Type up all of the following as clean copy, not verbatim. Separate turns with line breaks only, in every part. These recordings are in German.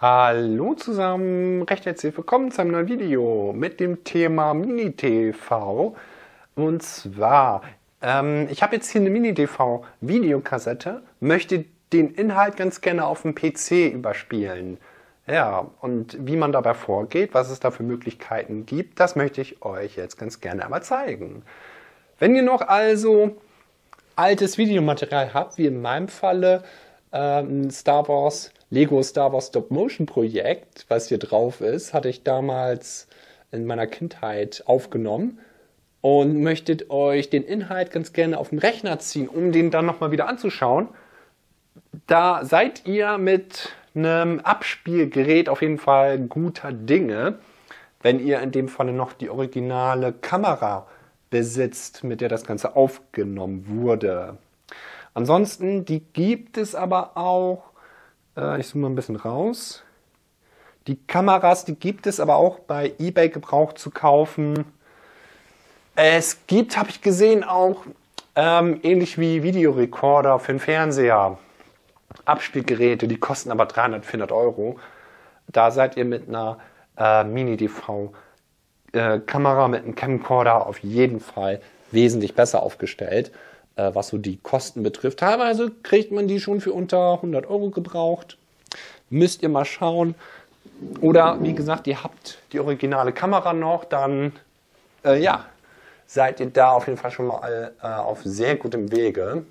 Hallo zusammen, recht herzlich willkommen zu einem neuen Video mit dem Thema Mini-TV. Und zwar, ich habe jetzt hier eine Mini-TV-Videokassette, möchte den Inhalt ganz gerne auf dem PC überspielen. Ja, und wie man dabei vorgeht, was es da für Möglichkeiten gibt, das möchte ich euch jetzt ganz gerne einmal zeigen. Wenn ihr noch also altes Videomaterial habt, wie in meinem Falle Lego Star Wars Stop-Motion Projekt, was hier drauf ist, hatte ich damals in meiner Kindheit aufgenommen und möchtet euch den Inhalt ganz gerne auf den Rechner ziehen, um den dann nochmal wieder anzuschauen. Da seid ihr mit einem Abspielgerät auf jeden Fall guter Dinge, wenn ihr in dem Falle noch die originale Kamera besitzt, mit der das Ganze aufgenommen wurde. Ansonsten, die gibt es aber auch, ich zoome mal ein bisschen raus, die Kameras, die gibt es aber auch bei eBay gebraucht zu kaufen. Es gibt, habe ich gesehen, auch ähnlich wie Videorekorder für den Fernseher, Abspielgeräte, die kosten aber 300, 400 Euro. Da seid ihr mit einer Mini-DV-Kamera, mit einem Camcorder auf jeden Fall wesentlich besser aufgestellt, was so die Kosten betrifft. Teilweise kriegt man die schon für unter 100 Euro gebraucht. Müsst ihr mal schauen. Oder wie gesagt, ihr habt die originale Kamera noch, dann ja, seid ihr da auf jeden Fall schon mal auf sehr gutem Wege.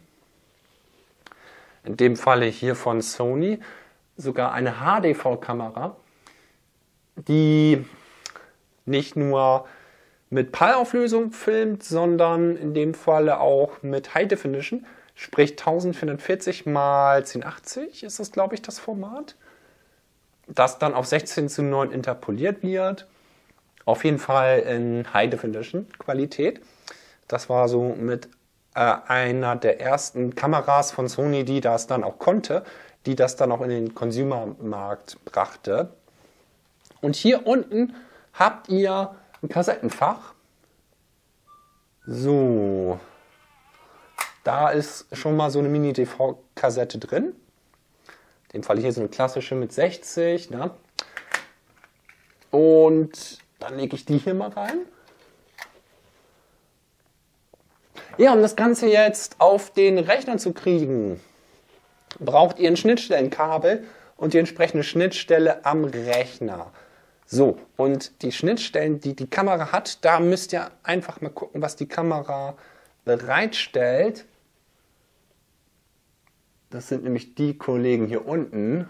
In dem Falle hier von Sony sogar eine HDV-Kamera, die nicht nur mit PAL-Auflösung filmt, sondern in dem Falle auch mit High Definition, sprich 1440 x 1080 ist das, glaube ich, das Format, das dann auf 16:9 interpoliert wird. Auf jeden Fall in High Definition Qualität. Das war so mit einer der ersten Kameras von Sony, die das dann auch konnte, die das dann auch in den Consumer-Markt brachte. Und hier unten habt ihr ein Kassettenfach. So, da ist schon mal so eine Mini-DV-Kassette drin. In dem Fall hier so eine klassische mit 60. Ne? Und dann lege ich die hier mal rein. Ja, um das Ganze jetzt auf den Rechner zu kriegen, braucht ihr ein Schnittstellenkabel und die entsprechende Schnittstelle am Rechner. So, und die Schnittstellen, die die Kamera hat, da müsst ihr einfach mal gucken, was die Kamera bereitstellt. Das sind nämlich die Kollegen hier unten.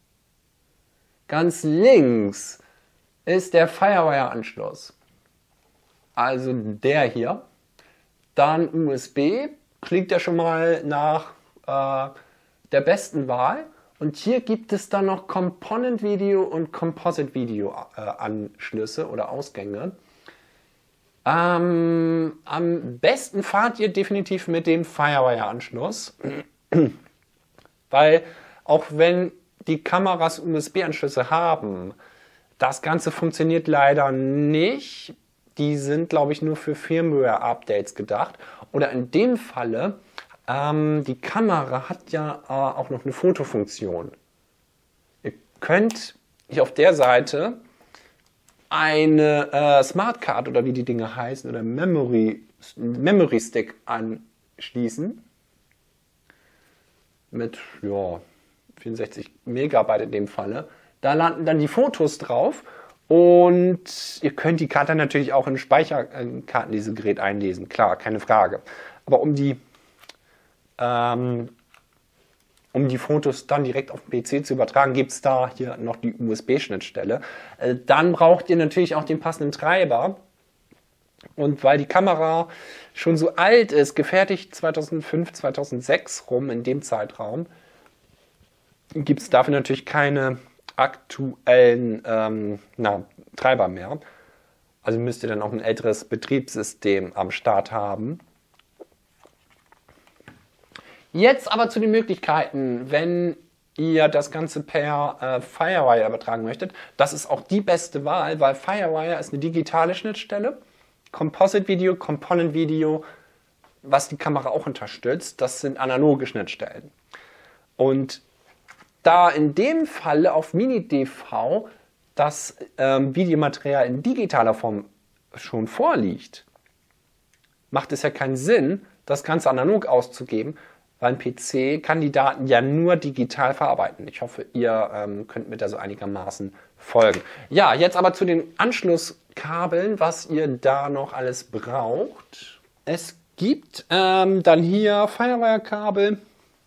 Ganz links ist der Firewire-Anschluss. Also der hier. Dann USB, klingt ja schon mal nach der besten Wahl. Und hier gibt es dann noch Component Video und Composite Video Anschlüsse oder Ausgänge. Am besten fahrt ihr definitiv mit dem Firewire-Anschluss, weil auch wenn die Kameras USB-Anschlüsse haben, das Ganze funktioniert leider nicht. Die sind, glaube ich, nur für Firmware-Updates gedacht. Oder in dem Falle, die Kamera hat ja auch noch eine Fotofunktion. Ihr könnt hier auf der Seite eine Smartcard oder wie die Dinge heißen oder Memory Stick anschließen. Mit 64 Megabyte in dem Falle. Da landen dann die Fotos drauf. Und ihr könnt die Karte natürlich auch in Speicherkartenlesegerät einlesen, klar, keine Frage. Aber um die Fotos dann direkt auf den PC zu übertragen, gibt es da hier noch die USB-Schnittstelle. Dann braucht ihr natürlich auch den passenden Treiber. Und weil die Kamera schon so alt ist, gefertigt 2005, 2006 rum in dem Zeitraum, gibt es dafür natürlich keine aktuellen Treiber mehr. Also müsst ihr dann auch ein älteres Betriebssystem am Start haben. Jetzt aber zu den Möglichkeiten, wenn ihr das Ganze per Firewire übertragen möchtet. Das ist auch die beste Wahl, weil Firewire ist eine digitale Schnittstelle. Composite Video, Component Video, was die Kamera auch unterstützt, das sind analoge Schnittstellen. Und Da in dem Falle auf Mini-DV das Videomaterial in digitaler Form schon vorliegt, macht es ja keinen Sinn, das Ganze analog auszugeben, weil ein PC kann die Daten ja nur digital verarbeiten. Ich hoffe, ihr könnt mir da so einigermaßen folgen. Ja, jetzt aber zu den Anschlusskabeln, was ihr da noch alles braucht. Es gibt dann hier Firewire-Kabel.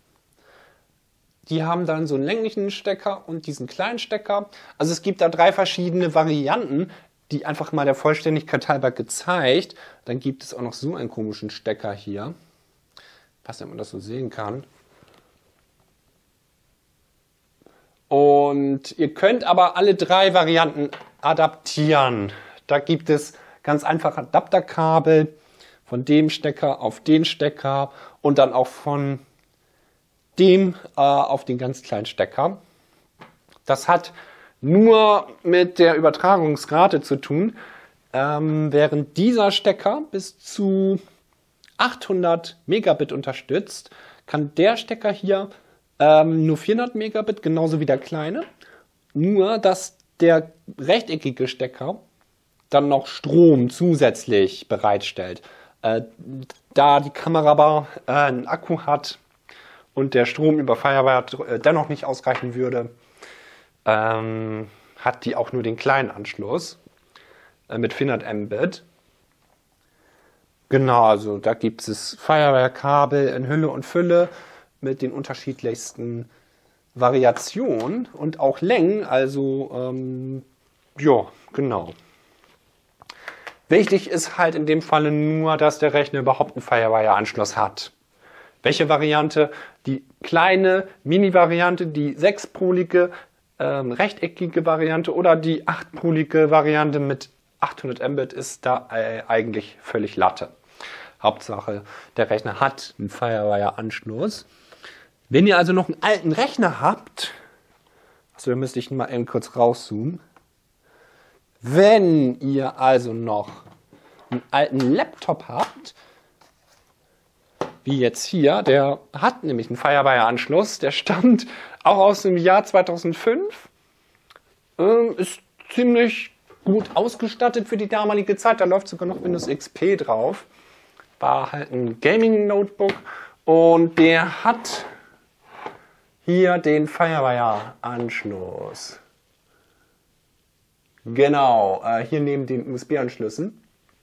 Die haben dann so einen länglichen Stecker und diesen kleinen Stecker. Also es gibt da 3 verschiedene Varianten, die einfach mal der Vollständigkeit halber gezeigt. Dann gibt es auch noch so einen komischen Stecker hier. Ich weiß nicht, ob man das so sehen kann. Und ihr könnt aber alle 3 Varianten adaptieren. Da gibt es ganz einfach Adapterkabel von dem Stecker auf den Stecker und dann auch von dem auf den ganz kleinen Stecker. Das hat nur mit der Übertragungsrate zu tun. Während dieser Stecker bis zu 800 Megabit unterstützt, kann der Stecker hier nur 400 Megabit, genauso wie der kleine. Nur, dass der rechteckige Stecker dann noch Strom zusätzlich bereitstellt. Da die Kamera aber einen Akku hat und der Strom über Firewire dennoch nicht ausreichen würde, hat die auch nur den kleinen Anschluss mit 400 Mbit. Genau, also da gibt es Firewire-Kabel in Hülle und Fülle mit den unterschiedlichsten Variationen und auch Längen. Also, ja, genau. Wichtig ist halt in dem Falle nur, dass der Rechner überhaupt einen Firewire-Anschluss hat. Welche Variante? Die kleine Mini-Variante, die 6-polige rechteckige Variante oder die 8-polige Variante mit 800 Mbit ist da eigentlich völlig Latte. Hauptsache, der Rechner hat einen Firewire-Anschluss. Wenn ihr also noch einen alten Rechner habt, also da müsste ich mal eben kurz rauszoomen. Wenn ihr also noch einen alten Laptop habt, wie jetzt hier, der hat nämlich einen Firewire-Anschluss, der stammt auch aus dem Jahr 2005, ist ziemlich gut ausgestattet für die damalige Zeit, da läuft sogar noch Windows XP drauf, war halt ein Gaming-Notebook und der hat hier den Firewire-Anschluss. Genau, hier neben den USB-Anschlüssen.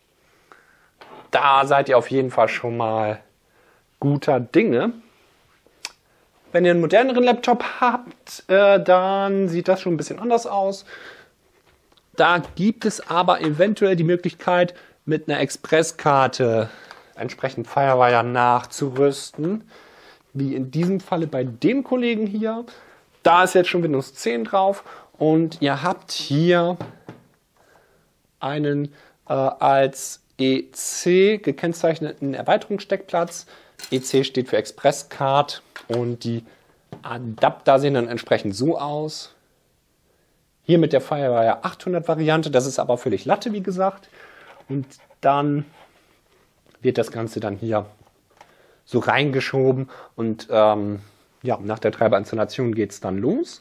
Da seid ihr auf jeden Fall schon mal guter Dinge. Wenn ihr einen moderneren Laptop habt, dann sieht das schon ein bisschen anders aus. Da gibt es aber eventuell die Möglichkeit, mit einer Expresskarte entsprechend Firewire nachzurüsten. Wie in diesem Falle bei dem Kollegen hier. Da ist jetzt schon Windows 10 drauf und ihr habt hier einen als EC gekennzeichneten Erweiterungssteckplatz. EC steht für Expresscard und die Adapter sehen dann entsprechend so aus. Hier mit der Firewire 800 Variante, das ist aber völlig Latte, wie gesagt. Und dann wird das Ganze dann hier so reingeschoben und ja, nach der Treiberinstallation geht es dann los.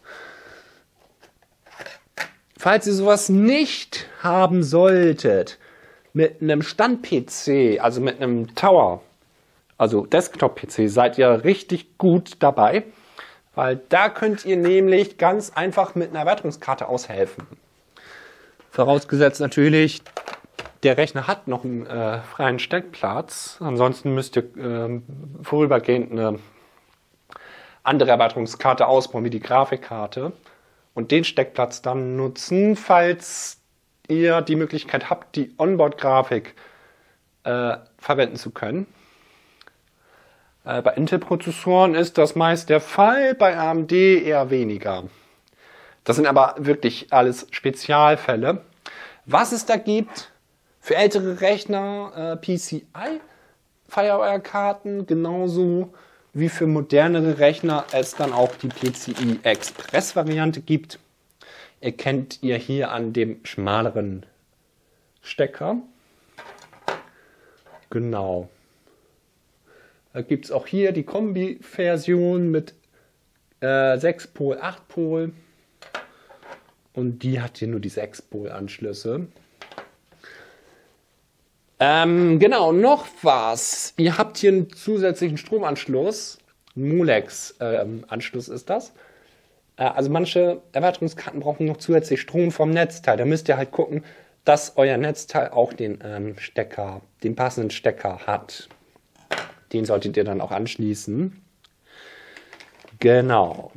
Falls ihr sowas nicht haben solltet, mit einem Stand-PC, also mit einem Tower, also Desktop-PC, seid ihr richtig gut dabei, weil da könnt ihr nämlich ganz einfach mit einer Erweiterungskarte aushelfen. Vorausgesetzt natürlich, der Rechner hat noch einen freien Steckplatz, ansonsten müsst ihr vorübergehend eine andere Erweiterungskarte ausbauen, wie die Grafikkarte, und den Steckplatz dann nutzen, falls ihr die Möglichkeit habt, die Onboard-Grafik verwenden zu können. Bei Intel-Prozessoren ist das meist der Fall, bei AMD eher weniger. Das sind aber wirklich alles Spezialfälle. Was es da gibt, für ältere Rechner PCI Firewire-Karten, genauso wie für modernere Rechner es dann auch die PCI Express-Variante gibt. Erkennt ihr hier an dem schmaleren Stecker. Genau. Da gibt es auch hier die Kombi-Version mit 6-Pol, 8-Pol. Und die hat hier nur die 6-Pol-Anschlüsse. Genau, noch was. Ihr habt hier einen zusätzlichen Stromanschluss. Molex-Anschluss ist das. Also manche Erweiterungskarten brauchen noch zusätzlich Strom vom Netzteil. Da müsst ihr halt gucken, dass euer Netzteil auch den passenden Stecker hat. Den solltet ihr dann auch anschließen. Genau.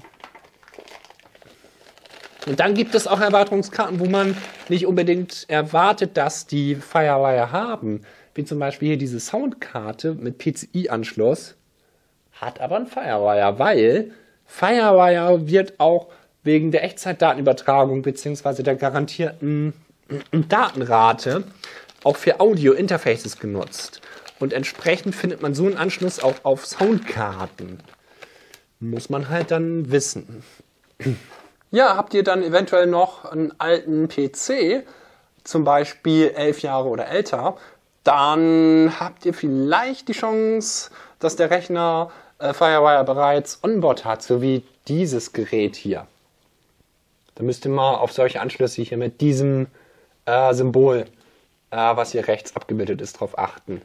Und dann gibt es auch Erweiterungskarten, wo man nicht unbedingt erwartet, dass die Firewire haben. Wie zum Beispiel hier diese Soundkarte mit PCI-Anschluss. Hat aber einen Firewire, weil Firewire wird auch wegen der Echtzeitdatenübertragung bzw. der garantierten Datenrate auch für Audio-Interfaces genutzt. Und entsprechend findet man so einen Anschluss auch auf Soundkarten. Muss man halt dann wissen. Ja, habt ihr dann eventuell noch einen alten PC, zum Beispiel 11 Jahre oder älter, dann habt ihr vielleicht die Chance, dass der Rechner Firewire bereits onboard hat, so wie dieses Gerät hier. Da müsst ihr mal auf solche Anschlüsse hier mit diesem Symbol, was hier rechts abgebildet ist, drauf achten.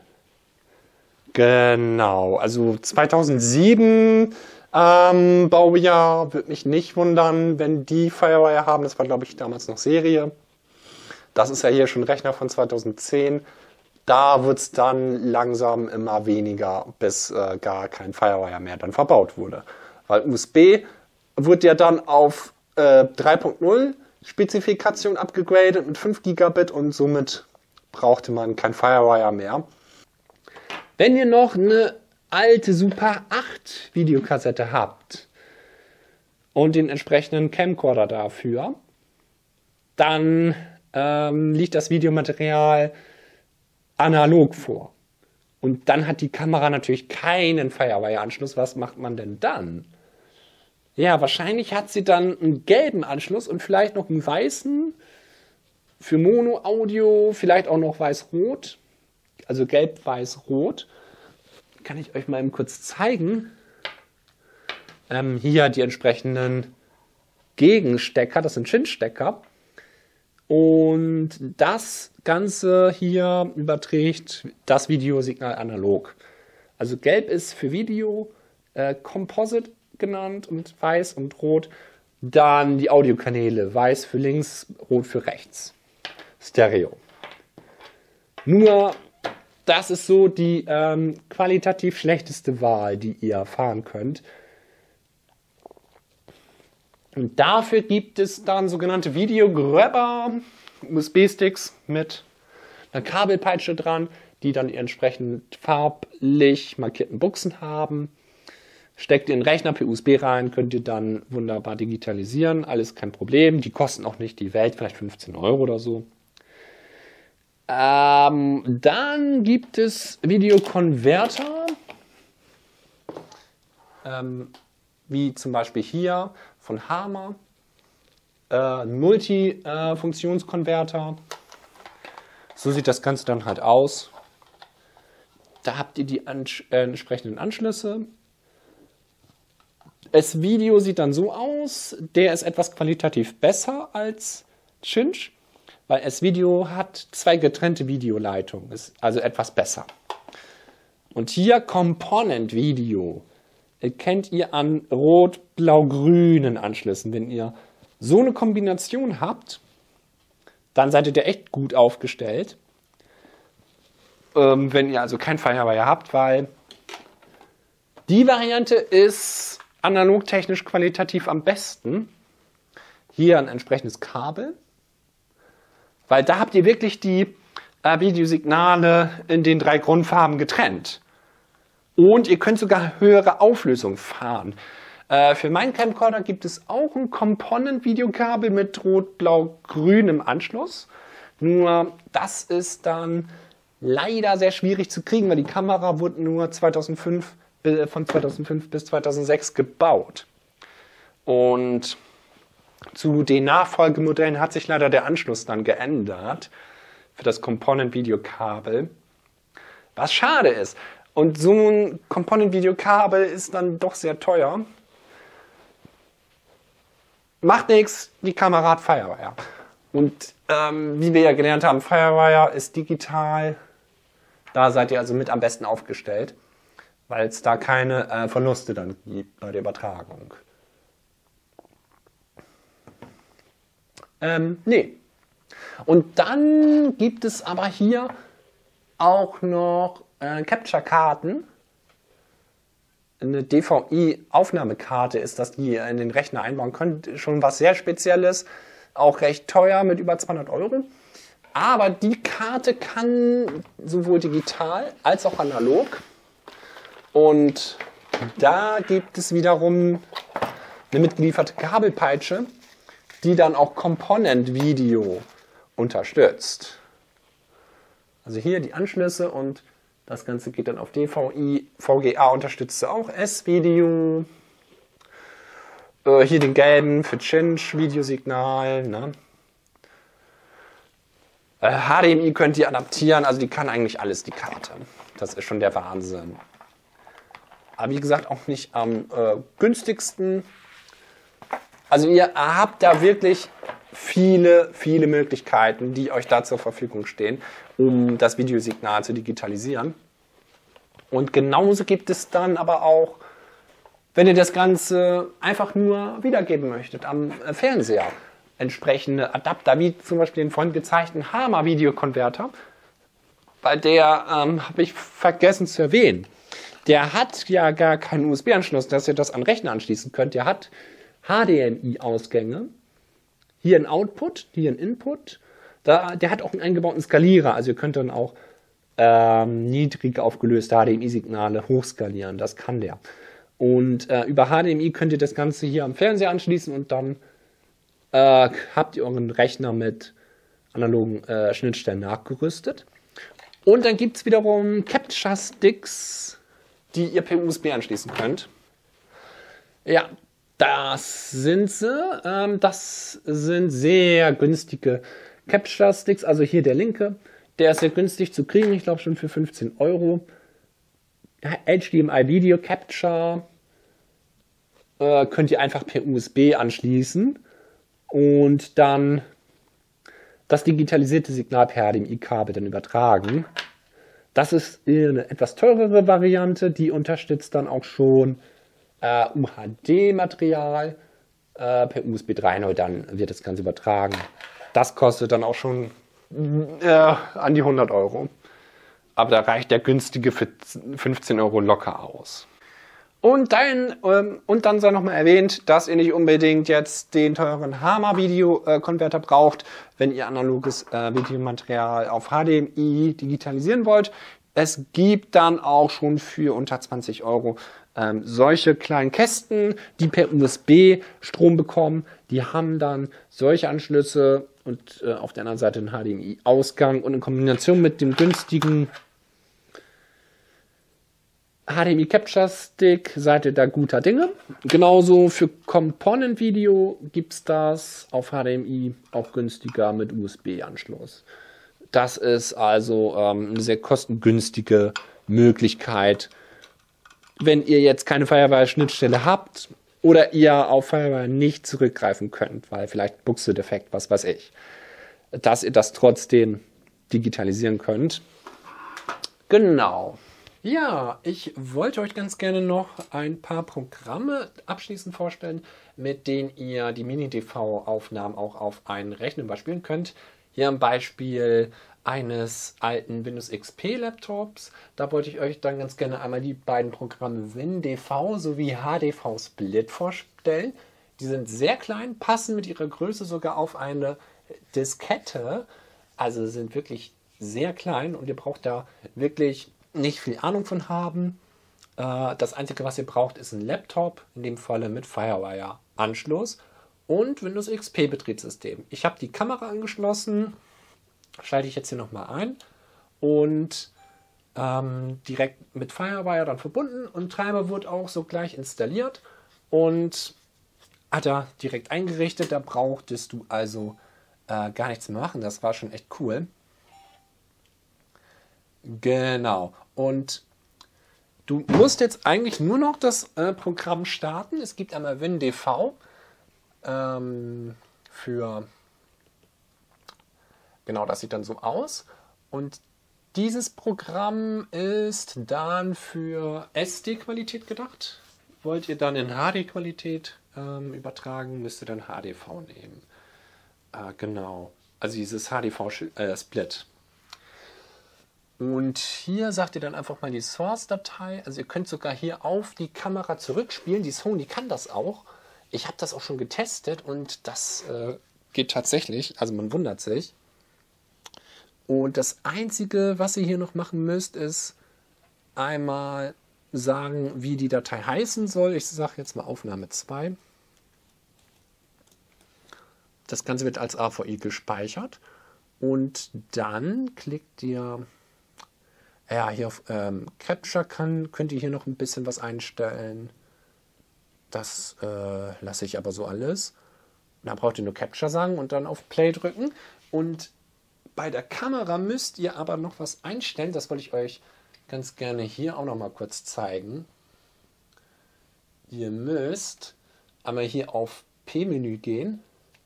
Genau, also 2007 Baujahr, würde mich nicht wundern, wenn die Firewire haben. Das war, glaube ich, damals noch Serie. Das ist ja hier schon ein Rechner von 2010. Da wird es dann langsam immer weniger, bis gar kein Firewire mehr dann verbaut wurde. Weil USB wird ja dann auf 3.0 Spezifikation abgegradet mit 5 Gigabit und somit brauchte man kein Firewire mehr. Wenn ihr noch eine alte Super 8 Videokassette habt und den entsprechenden Camcorder dafür, dann liegt das Videomaterial analog vor. Und dann hat die Kamera natürlich keinen Firewire-Anschluss. Was macht man denn dann? Ja, wahrscheinlich hat sie dann einen gelben Anschluss und vielleicht noch einen weißen für Mono-Audio, vielleicht auch noch weiß-rot, also gelb-weiß-rot. Kann ich euch mal eben kurz zeigen. Hier die entsprechenden Gegenstecker, das sind Chin-Stecker. Und das Ganze hier überträgt das Videosignal analog. Also gelb ist für Video, Composite genannt und weiß und rot. Dann die Audiokanäle, weiß für links, rot für rechts. Stereo. Nur das ist so die qualitativ schlechteste Wahl, die ihr fahren könnt. Und dafür gibt es dann sogenannte Videograbber, USB-Sticks mit einer Kabelpeitsche dran, die dann entsprechend farblich markierten Buchsen haben. Steckt ihr den Rechner per USB rein, könnt ihr dann wunderbar digitalisieren, alles kein Problem. Die kosten auch nicht die Welt, vielleicht 15 € oder so. Dann gibt es Videokonverter, wie zum Beispiel hier von Harmer, ein Multi-Funktionskonverter. So sieht das Ganze dann halt aus. Da habt ihr die entsprechenden Anschlüsse. Das Video sieht dann so aus, der ist etwas qualitativ besser als Cinch. Weil S-Video hat 2 getrennte Videoleitungen, ist also etwas besser. Und hier Component Video erkennt ihr an rot-blau-grünen Anschlüssen. Wenn ihr so eine Kombination habt, dann seid ihr echt gut aufgestellt. Wenn ihr also kein Firewire habt, weil die Variante ist analogtechnisch qualitativ am besten. Hier ein entsprechendes Kabel. Weil da habt ihr wirklich die Videosignale in den 3 Grundfarben getrennt. Und ihr könnt sogar höhere Auflösung fahren. Für meinen Camcorder gibt es auch ein Component-Videokabel mit rot-blau-grünem Anschluss. Nur das ist dann leider sehr schwierig zu kriegen, weil die Kamera wurde nur von 2005 bis 2006 gebaut. Und zu den Nachfolgemodellen hat sich leider der Anschluss dann geändert für das Component-Videokabel, was schade ist. Und so ein Component-Videokabel ist dann doch sehr teuer. macht nichts, die Kamera hat Firewire. Und wie wir ja gelernt haben, Firewire ist digital. Da seid ihr also mit am besten aufgestellt, weil es da keine Verluste dann gibt bei der Übertragung. Nee. Und dann gibt es aber hier auch noch Capture-Karten. Eine DVI-Aufnahmekarte ist das, die ihr in den Rechner einbauen könnt. Schon was sehr Spezielles, auch recht teuer mit über 200 €. Aber die Karte kann sowohl digital als auch analog. Und da gibt es wiederum eine mitgelieferte Kabelpeitsche, die dann auch Component Video unterstützt. Also hier die Anschlüsse und das Ganze geht dann auf DVI. VGA unterstützt auch S-Video. Hier den gelben für Cinch Videosignal. Ne? HDMI könnt ihr adaptieren, also die kann eigentlich alles, die Karte. Das ist schon der Wahnsinn. Aber wie gesagt, auch nicht am günstigsten. Also ihr habt da wirklich viele Möglichkeiten, die euch da zur Verfügung stehen, um das Videosignal zu digitalisieren. Und genauso gibt es dann aber auch, wenn ihr das Ganze einfach nur wiedergeben möchtet am Fernseher, entsprechende Adapter, wie zum Beispiel den vorhin gezeigten Hama Videokonverter. Bei der habe ich vergessen zu erwähnen. Der hat ja gar keinen USB-Anschluss, dass ihr das an Rechner anschließen könnt. Der hat HDMI-Ausgänge. Hier ein Output, hier ein Input. Der hat auch einen eingebauten Skalierer. Also ihr könnt dann auch niedrig aufgelöste HDMI-Signale hochskalieren. Das kann der. Und über HDMI könnt ihr das Ganze hier am Fernseher anschließen und dann habt ihr euren Rechner mit analogen Schnittstellen nachgerüstet. Und dann gibt es wiederum Capture Sticks, die ihr per USB anschließen könnt. Ja, das sind sie. Das sind sehr günstige Capture Sticks. Also hier der linke, der ist sehr günstig zu kriegen. Ich glaube schon für 15 €. HDMI Video Capture könnt ihr einfach per USB anschließen und dann das digitalisierte Signal per HDMI-Kabel dann übertragen. Das ist eine etwas teurere Variante, die unterstützt dann auch schon UHD-Material per USB 3.0, dann wird das Ganze übertragen. Das kostet dann auch schon an die 100 €. Aber da reicht der günstige für 15 € locker aus. Und dann sei nochmal erwähnt, dass ihr nicht unbedingt jetzt den teuren Hama-Video-Konverter braucht, wenn ihr analoges Videomaterial auf HDMI digitalisieren wollt. Es gibt dann auch schon für unter 20 € solche kleinen Kästen, die per USB Strom bekommen. Die haben dann solche Anschlüsse und auf der anderen Seite einen HDMI-Ausgang. Und in Kombination mit dem günstigen HDMI Capture Stick seid ihr da guter Dinge. Genauso für Component Video gibt es das auf HDMI auch günstiger mit USB-Anschluss. Das ist also eine sehr kostengünstige Möglichkeit, wenn ihr jetzt keine Firewire-Schnittstelle habt oder ihr auf Firewire nicht zurückgreifen könnt, weil vielleicht Buchse-Defekt, was weiß ich, dass ihr das trotzdem digitalisieren könnt. Genau. Ja, ich wollte euch ganz gerne noch ein paar Programme abschließend vorstellen, mit denen ihr die Mini-DV-Aufnahmen auch auf einen Rechner überspielen könnt. Hier ein Beispiel eines alten Windows XP Laptops. Da wollte ich euch dann ganz gerne einmal die beiden Programme WinDV sowie HDV Split vorstellen. Die sind sehr klein, passen mit ihrer Größe sogar auf eine Diskette. Also sind wirklich sehr klein und ihr braucht da wirklich nicht viel Ahnung von haben. Das Einzige, was ihr braucht, ist ein Laptop, in dem Falle mit Firewire-Anschluss und Windows XP Betriebssystem. Ich habe die Kamera angeschlossen, schalte ich jetzt hier nochmal ein und direkt mit Firewire dann verbunden und Treiber wird auch so gleich installiert und hat er direkt eingerichtet. Da brauchtest du also gar nichts mehr machen. Das war schon echt cool. Genau. Und du musst jetzt eigentlich nur noch das Programm starten. Es gibt einmal WinDV. Genau, das sieht dann so aus. Und dieses Programm ist dann für SD-Qualität gedacht. Wollt ihr dann in HD-Qualität übertragen, müsst ihr dann HDV nehmen. Genau, also dieses HDV-Split. Und hier sagt ihr dann einfach mal die Source-Datei. Also ihr könnt sogar hier auf die Kamera zurückspielen. Die Sony kann das auch. Ich habe das auch schon getestet und das geht tatsächlich. Also man wundert sich. Und das Einzige, was ihr hier noch machen müsst, ist einmal sagen, wie die Datei heißen soll. Ich sage jetzt mal Aufnahme 2. Das Ganze wird als AVI gespeichert. Und dann klickt ihr, ja, hier auf Capture könnt ihr hier noch ein bisschen was einstellen. Das lasse ich aber so alles. Da braucht ihr nur Capture sagen und dann auf Play drücken. Und bei der Kamera müsst ihr aber noch was einstellen. Das wollte ich euch ganz gerne hier auch noch mal kurz zeigen. Ihr müsst einmal hier auf P-Menü gehen.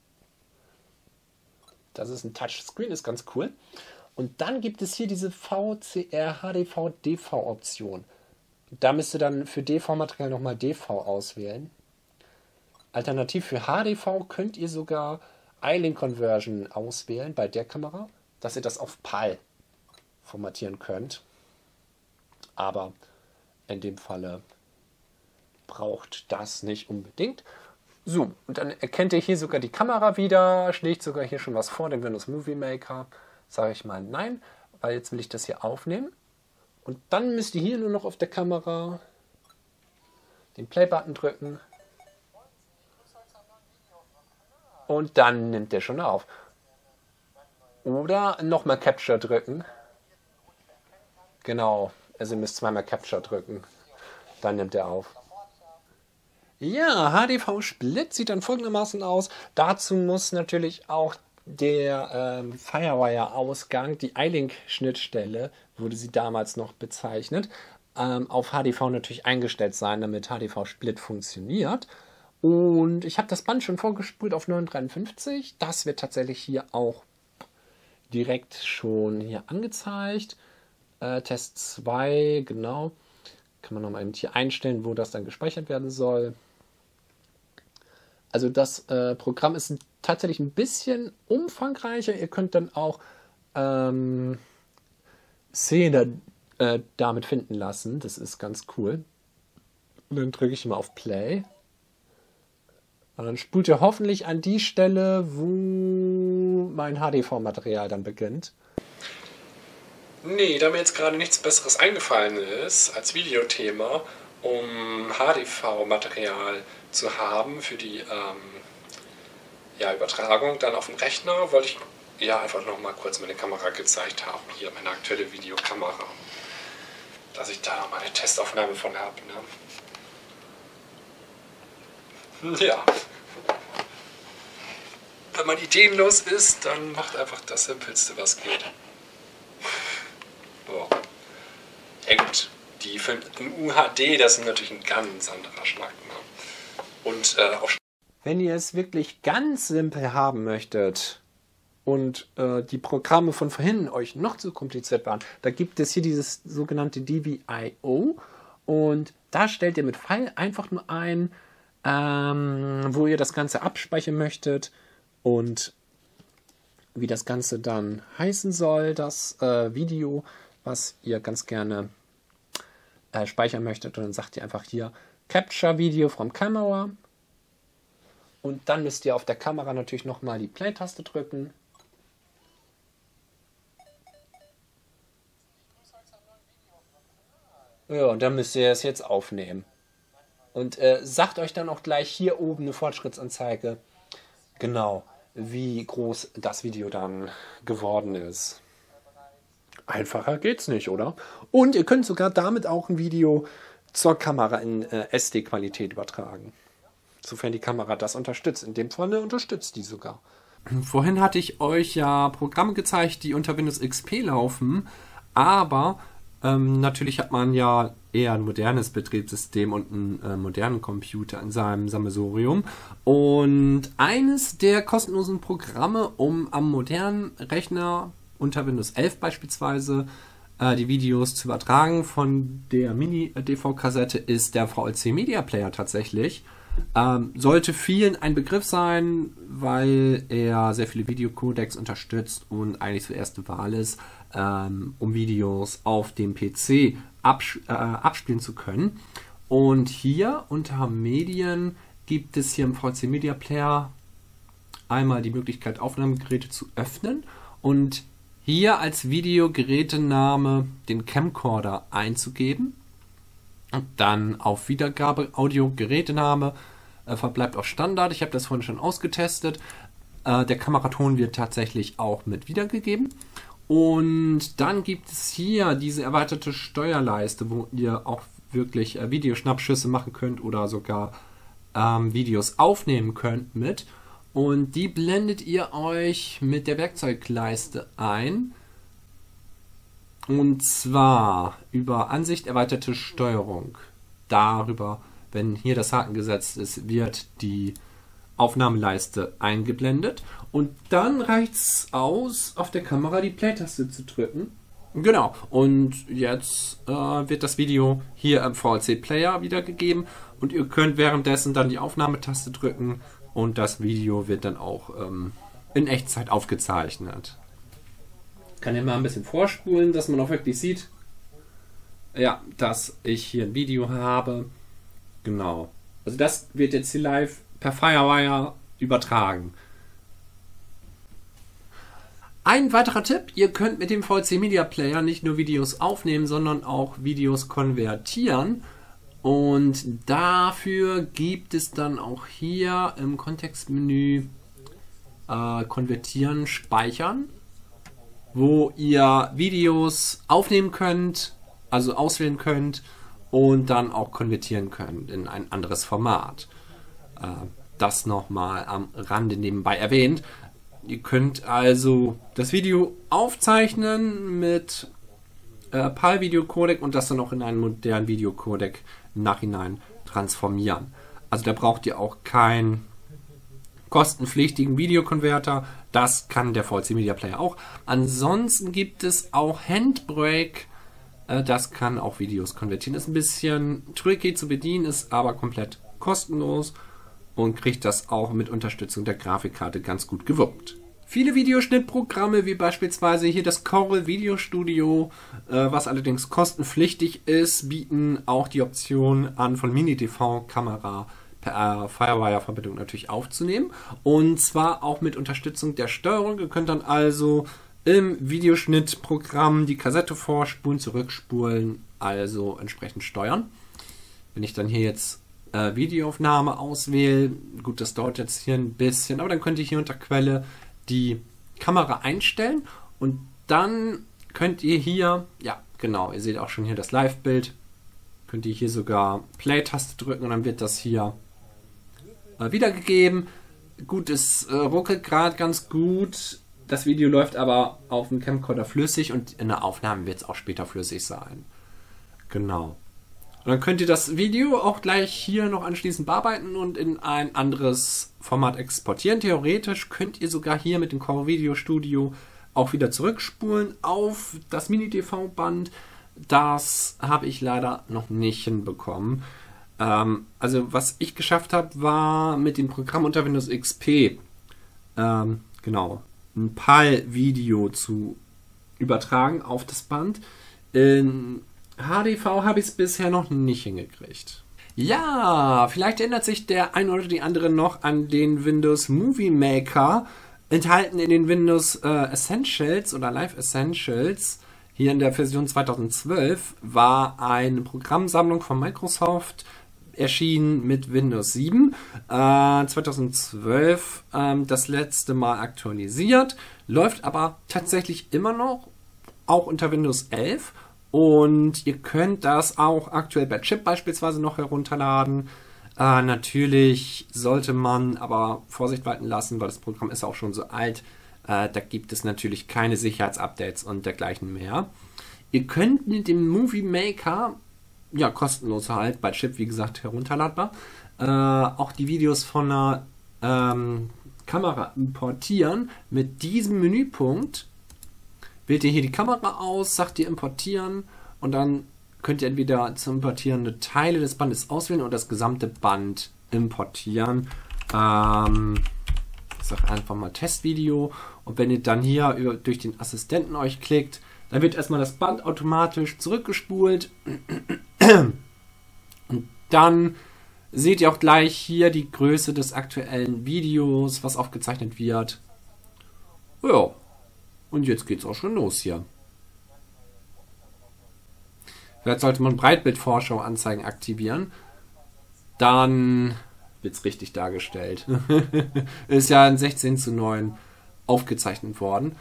Das ist ein Touchscreen, ist ganz cool. Und dann gibt es hier diese VCR HDV DV Option. Da müsst ihr dann für DV-Material nochmal DV auswählen. Alternativ für HDV könnt ihr sogar iLink Conversion auswählen bei der Kamera, dass ihr das auf PAL formatieren könnt. Aber in dem Falle braucht das nicht unbedingt. So, und dann erkennt ihr hier sogar die Kamera wieder, schlägt sogar hier schon was vor, den Windows Movie Maker. Sage ich mal nein, weil jetzt will ich das hier aufnehmen. Und dann müsst ihr hier nur noch auf der Kamera den Play-Button drücken. Und dann nimmt der schon auf. Oder nochmal Capture drücken. Genau, also ihr müsst zweimal Capture drücken. Dann nimmt er auf. Ja, HDV Split sieht dann folgendermaßen aus. Dazu muss natürlich auch der Firewire-Ausgang, die iLink-Schnittstelle, wurde sie damals noch bezeichnet, auf HDV natürlich eingestellt sein, damit HDV Split funktioniert. Und ich habe das Band schon vorgespult auf 953. Das wird tatsächlich hier auch direkt schon hier angezeigt. Test 2, genau. Kann man nochmal hier einstellen, wo das dann gespeichert werden soll. Also das Programm ist tatsächlich ein bisschen umfangreicher. Ihr könnt dann auch Szene damit finden lassen. Das ist ganz cool. Und dann drücke ich mal auf Play. Und dann spult ihr hoffentlich an die Stelle, wo mein HDV-Material dann beginnt. Nee, da mir jetzt gerade nichts Besseres eingefallen ist als Videothema, um HDV-Material zu haben für die Übertragung dann auf dem Rechner, wollte ich ja einfach noch mal kurz meine Kamera gezeigt haben. Hier meine aktuelle Videokamera. Dass ich da meine Testaufnahme von habe. Ne? Ja. Wenn man ideenlos ist, dann macht einfach das Simpelste, was geht. So. Ja gut, die Filme in UHD, das ist natürlich ein ganz anderer Schnack. Ne? Und wenn ihr es wirklich ganz simpel haben möchtet und die Programme von vorhin euch noch zu kompliziert waren, da gibt es hier dieses sogenannte DVI-O und da stellt ihr mit File einfach nur ein, wo ihr das Ganze abspeichern möchtet und wie das Ganze dann heißen soll, das Video, was ihr ganz gerne speichern möchtet. Und dann sagt ihr einfach hier Capture Video from Camera. Und dann müsst ihr auf der Kamera natürlich nochmal die Play-Taste drücken. Ja, und dann müsst ihr es jetzt aufnehmen. Und sagt euch dann auch gleich hier oben eine Fortschrittsanzeige, genau, wie groß das Video dann geworden ist. Einfacher geht's nicht, oder? Und ihr könnt sogar damit auch ein Video zur Kamera in SD-Qualität übertragen. Sofern die Kamera das unterstützt. In dem Fall unterstützt die sogar. Vorhin hatte ich euch ja Programme gezeigt, die unter Windows XP laufen, aber
Natürlich hat man ja eher ein modernes Betriebssystem und einen modernen Computer in seinem Sammelsurium. Und eines der kostenlosen Programme, um am modernen Rechner unter Windows 11 beispielsweise die Videos zu übertragen von der Mini-DV-Kassette, ist der VLC Media Player tatsächlich. Sollte vielen ein Begriff sein, weil er sehr viele Videocodecs unterstützt und eigentlich so erste Wahl ist, um Videos auf dem PC abspielen zu können. Und hier unter Medien gibt es hier im VLC Media Player einmal die Möglichkeit, Aufnahmegeräte zu öffnen und hier als Videogerätename den Camcorder einzugeben. Und dann auf Wiedergabe Audio-Gerätename verbleibt auf Standard. Ich habe das vorhin schon ausgetestet. Der Kameraton wird tatsächlich auch mit wiedergegeben. Und dann gibt es hier diese erweiterte Steuerleiste, wo ihr auch wirklich Videoschnappschüsse machen könnt oder sogar Videos aufnehmen könnt mit. Und die blendet ihr euch mit der Werkzeugleiste ein. Und zwar über Ansicht erweiterte Steuerung. Darüber, wenn hier das Haken gesetzt ist, wird die Aufnahmeleiste eingeblendet. Und dann reicht es aus, auf der Kamera die Play-Taste zu drücken. Genau. Und jetzt wird das Video hier im VLC-Player wiedergegeben. Und ihr könnt währenddessen dann die Aufnahmetaste drücken. Und das Video wird dann auch in Echtzeit aufgezeichnet. Ich kann ja mal ein bisschen vorspulen, dass man auch wirklich sieht, ja, dass ich hier ein Video habe. Genau. Also das wird jetzt hier live per Firewire übertragen. Ein weiterer Tipp, ihr könnt mit dem VLC Media Player nicht nur Videos aufnehmen, sondern auch Videos konvertieren. Und dafür gibt es dann auch hier im Kontextmenü Konvertieren, Speichern, wo ihr Videos aufnehmen könnt, also auswählen könnt und dann auch konvertieren könnt in ein anderes Format. Das nochmal am Rande nebenbei erwähnt. Ihr könnt also das Video aufzeichnen mit PAL-Videocodec und das dann auch in einen modernen Videocodec im Nachhinein transformieren. Also da braucht ihr auch keinen kostenpflichtigen Videokonverter. Das kann der VLC Media Player auch. Ansonsten gibt es auch Handbrake. Das kann auch Videos konvertieren. Ist ein bisschen tricky zu bedienen, ist aber komplett kostenlos und kriegt das auch mit Unterstützung der Grafikkarte ganz gut gewuppt. Viele Videoschnittprogramme, wie beispielsweise hier das Corel Video Studio, was allerdings kostenpflichtig ist, bieten auch die Option an, von Mini-DV-Kamera per Firewire-Verbindung natürlich aufzunehmen. Und zwar auch mit Unterstützung der Steuerung. Ihr könnt dann also im Videoschnittprogramm die Kassette vorspulen, zurückspulen, also entsprechend steuern. Wenn ich dann hier jetzt Videoaufnahme auswähle, gut, das dauert jetzt hier ein bisschen, aber dann könnt ihr hier unter Quelle die Kamera einstellen und dann könnt ihr hier, ja genau, ihr seht auch schon hier das Live-Bild, könnt ihr hier sogar Play-Taste drücken und dann wird das hier wiedergegeben. Gut, es ruckelt gerade ganz gut, das Video läuft aber auf dem Camcorder flüssig und in der Aufnahme wird es auch später flüssig sein. Genau. Und dann könnt ihr das Video auch gleich hier noch anschließend bearbeiten und in ein anderes Format exportieren. Theoretisch könnt ihr sogar hier mit dem Corel Video Studio auch wieder zurückspulen auf das Mini-DV-Band. Das habe ich leider noch nicht hinbekommen. Also was ich geschafft habe, war mit dem Programm unter Windows XP genau, ein PAL-Video zu übertragen auf das Band. In HDV habe ich es bisher noch nicht hingekriegt. Ja, vielleicht erinnert sich der ein oder die andere noch an den Windows Movie Maker, enthalten in den Windows Essentials oder Live Essentials. Hier in der Version 2012 war eine Programmsammlung von Microsoft erschienen mit Windows 7. 2012 das letzte Mal aktualisiert, läuft aber tatsächlich immer noch, auch unter Windows 11. Und ihr könnt das auch aktuell bei Chip beispielsweise noch herunterladen. Natürlich sollte man aber Vorsicht walten lassen, weil das Programm ist auch schon so alt. Da gibt es natürlich keine Sicherheitsupdates und dergleichen mehr. Ihr könnt mit dem Movie Maker, ja, kostenlos halt, bei Chip, wie gesagt, herunterladbar, auch die Videos von einer Kamera importieren. Mit diesem Menüpunkt wählt ihr hier die Kamera aus, sagt ihr importieren und dann könnt ihr entweder zu importierende Teile des Bandes auswählen oder das gesamte Band importieren. Ich sage einfach mal Testvideo und wenn ihr dann hier durch den Assistenten euch klickt, dann wird erstmal das Band automatisch zurückgespult und dann seht ihr auch gleich hier die Größe des aktuellen Videos, was aufgezeichnet wird. Ja, und jetzt geht's auch schon los hier. Vielleicht sollte man Breitbildvorschau-Anzeigen aktivieren. Dann wird es richtig dargestellt. Ist ja in 16:9 aufgezeichnet worden.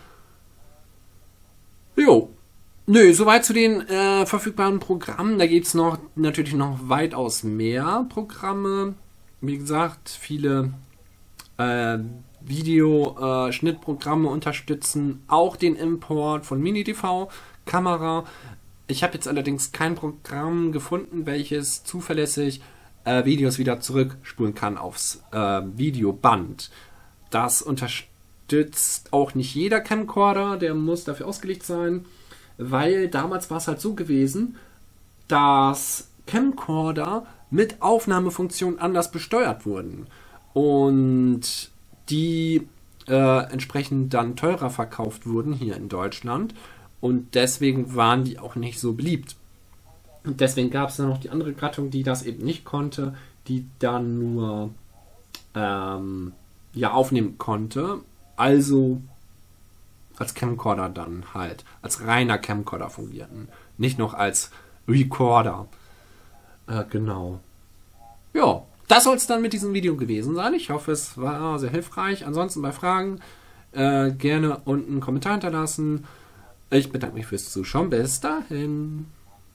Jo. Nö, soweit zu den verfügbaren Programmen. Da gibt es natürlich noch weitaus mehr Programme. Wie gesagt, viele Videoschnittprogramme unterstützen auch den Import von Mini-DV, Kamera. Ich habe jetzt allerdings kein Programm gefunden, welches zuverlässig Videos wieder zurückspulen kann aufs Videoband. Das unterstützt auch nicht jeder Camcorder, der muss dafür ausgelegt sein, weil damals war es halt so gewesen, dass Camcorder mit Aufnahmefunktion anders besteuert wurden und die entsprechend dann teurer verkauft wurden hier in Deutschland. Und deswegen waren die auch nicht so beliebt. Und deswegen gab es dann noch die andere Gattung, die das eben nicht konnte, die dann nur ja, aufnehmen konnte. Also als Camcorder dann halt, als reiner Camcorder fungierten. Nicht noch als Recorder. Genau. Ja, das soll es dann mit diesem Video gewesen sein. Ich hoffe, es war sehr hilfreich. Ansonsten bei Fragen gerne unten einen Kommentar hinterlassen. Ich bedanke mich fürs Zuschauen. Bis dahin.